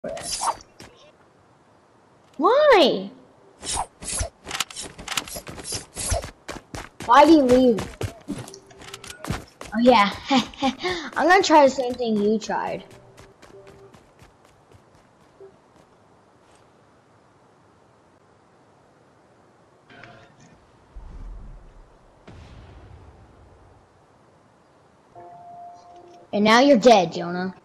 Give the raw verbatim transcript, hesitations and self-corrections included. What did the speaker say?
Why? Why do you leave? Oh yeah, I'm gonna try the same thing you tried. And now you're dead, Jonah.